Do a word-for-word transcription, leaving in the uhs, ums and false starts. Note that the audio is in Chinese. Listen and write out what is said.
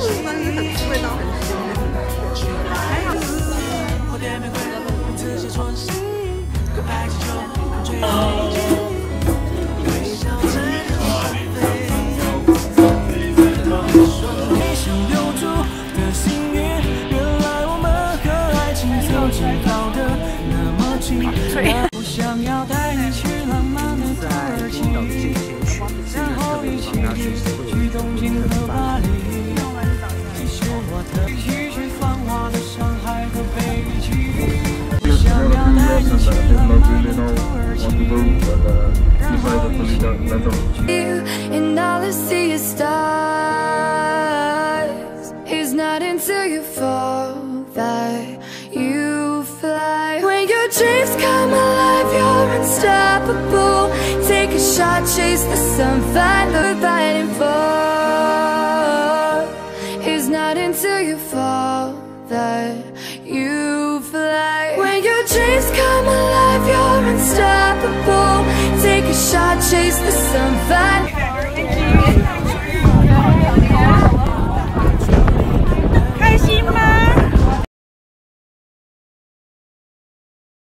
但是很味道很鲜，还好。 我想要带你去浪漫的土耳其，然后一起去东京和巴黎。其实我特意去繁华的上海和北京。我想要带你去浪漫的土耳其，然后一起去。And all I see is stars. It's not until you fall that you fly. When your dreams come alive, you're unstoppable. Take a shot, chase the sun, find the fighting for. It's not until you fall that you fly. When your dreams come alive, you're unstoppable. Take a shot, chase the sun, find.